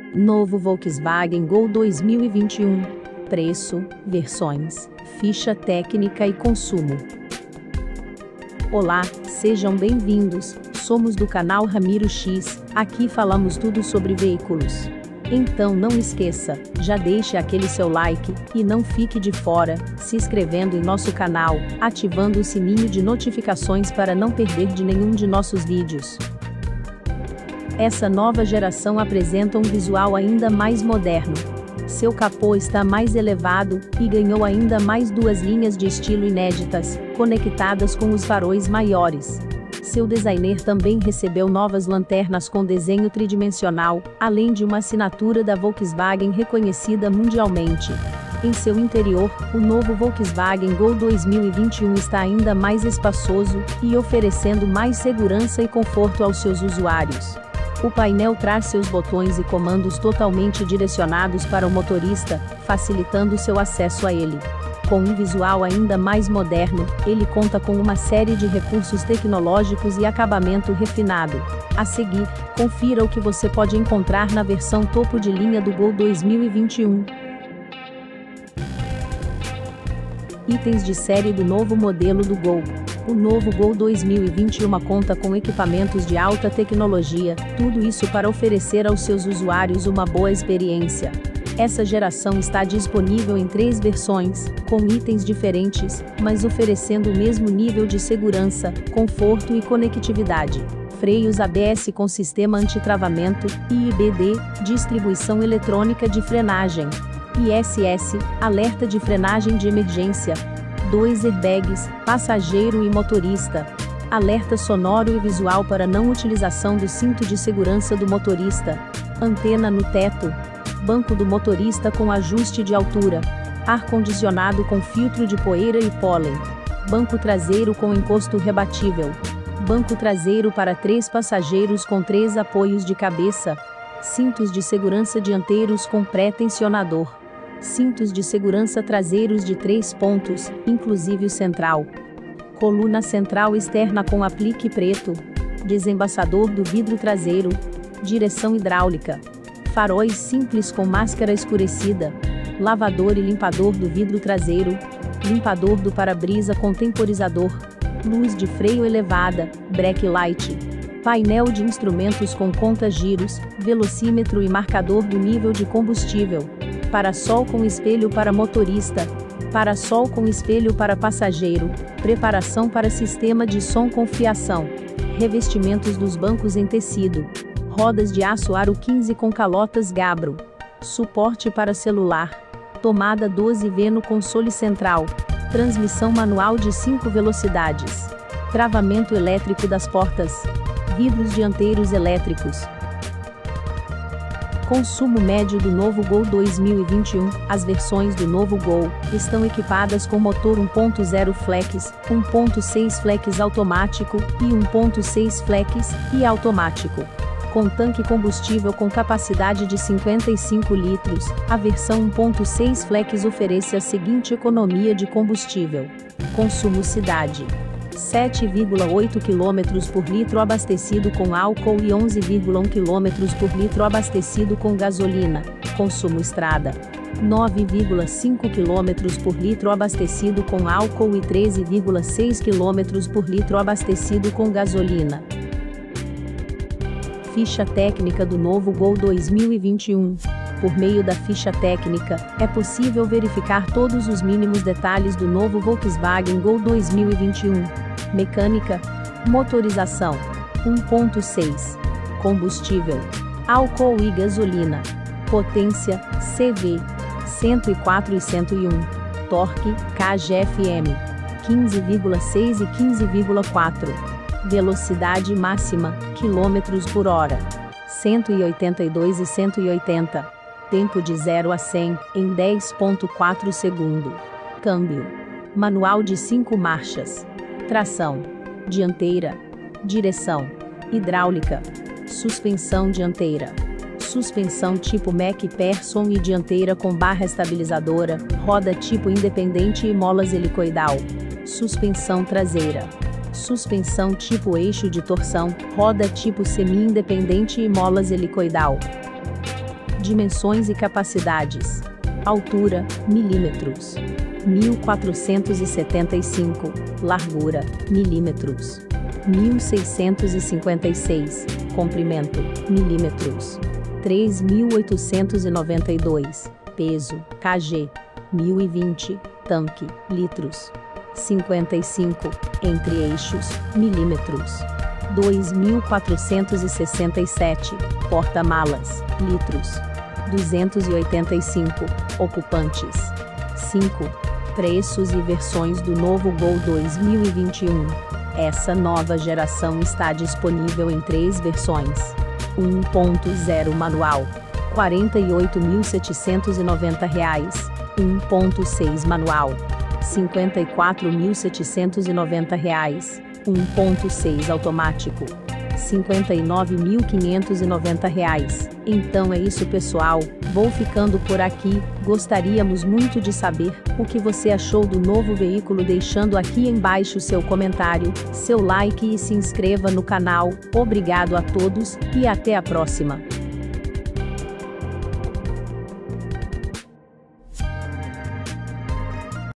Novo Volkswagen Gol 2021. Preço, versões, ficha técnica e consumo. Olá, sejam bem-vindos, somos do canal Ramiro X, aqui falamos tudo sobre veículos. Então não esqueça, já deixe aquele seu like, e não fique de fora, se inscrevendo em nosso canal, ativando o sininho de notificações para não perder de nenhum de nossos vídeos. Essa nova geração apresenta um visual ainda mais moderno. Seu capô está mais elevado, e ganhou ainda mais duas linhas de estilo inéditas, conectadas com os faróis maiores. Seu designer também recebeu novas lanternas com desenho tridimensional, além de uma assinatura da Volkswagen reconhecida mundialmente. Em seu interior, o novo Volkswagen Gol 2021 está ainda mais espaçoso, e oferecendo mais segurança e conforto aos seus usuários. O painel traz seus botões e comandos totalmente direcionados para o motorista, facilitando seu acesso a ele. Com um visual ainda mais moderno, ele conta com uma série de recursos tecnológicos e acabamento refinado. A seguir, confira o que você pode encontrar na versão topo de linha do Gol 2021. Itens de série do novo modelo do Gol. O novo Gol 2021 conta com equipamentos de alta tecnologia, tudo isso para oferecer aos seus usuários uma boa experiência. Essa geração está disponível em 3 versões, com itens diferentes, mas oferecendo o mesmo nível de segurança, conforto e conectividade. Freios ABS com sistema antitravamento, IBD, distribuição eletrônica de frenagem. ISS, alerta de frenagem de emergência. 2 airbags, passageiro e motorista. Alerta sonoro e visual para não utilização do cinto de segurança do motorista. Antena no teto. Banco do motorista com ajuste de altura. Ar-condicionado com filtro de poeira e pólen. Banco traseiro com encosto rebatível. Banco traseiro para 3 passageiros com 3 apoios de cabeça. Cintos de segurança dianteiros com pré-tensionador. Cintos de segurança traseiros de 3 pontos, inclusive o central. Coluna central externa com aplique preto. Desembaçador do vidro traseiro. Direção hidráulica. Faróis simples com máscara escurecida. Lavador e limpador do vidro traseiro. Limpador do para-brisa com temporizador. Luz de freio elevada, brake light. Painel de instrumentos com conta-giros, velocímetro e marcador do nível de combustível. Parasol com espelho para motorista. Parasol com espelho para passageiro. Preparação para sistema de som com fiação. Revestimentos dos bancos em tecido. Rodas de aço aro 15 com calotas Gabro. Suporte para celular. Tomada 12V no console central. Transmissão manual de 5 velocidades. Travamento elétrico das portas. Vidros dianteiros elétricos. Consumo médio do novo Gol 2021. As versões do novo Gol estão equipadas com motor 1.0 flex, 1.6 flex automático e 1.6 flex e automático. Com tanque combustível com capacidade de 55 litros, a versão 1.6 flex oferece a seguinte economia de combustível. Consumo cidade: 7,8 km por litro abastecido com álcool e 11,1 km por litro abastecido com gasolina. Consumo estrada: 9,5 km por litro abastecido com álcool e 13,6 km por litro abastecido com gasolina. Ficha técnica do novo Gol 2021. Por meio da ficha técnica, é possível verificar todos os mínimos detalhes do novo Volkswagen Gol 2021. Mecânica. Motorização. 1.6. Combustível. Álcool e gasolina. Potência, CV. 104 e 101. Torque, kgfm. 15,6 e 15,4. Velocidade máxima, km por hora. 182 e 180. Tempo de 0 a 100, em 10,4 segundo. Câmbio. Manual de 5 marchas. Tração. Dianteira. Direção. Hidráulica. Suspensão dianteira. Suspensão tipo MacPherson e dianteira com barra estabilizadora, roda tipo independente e molas helicoidal. Suspensão traseira. Suspensão tipo eixo de torção, roda tipo semi-independente e molas helicoidal. Dimensões e capacidades. Altura, milímetros. 1475, largura, milímetros. 1656, comprimento, milímetros. 3892, peso, kg. 1020, tanque, litros. 55, entre eixos, milímetros. 2467, porta-malas, litros. 285, ocupantes. 5. Preços e versões do novo Gol 2021. Essa nova geração está disponível em 3 versões. 1.0 manual, R$ 48.790. 1.6 manual, R$ 54.790. 1.6 automático, R$ 59.590. Então é isso, pessoal, vou ficando por aqui. Gostaríamos muito de saber o que você achou do novo veículo, deixando aqui embaixo seu comentário, seu like e se inscreva no canal. Obrigado a todos e até a próxima.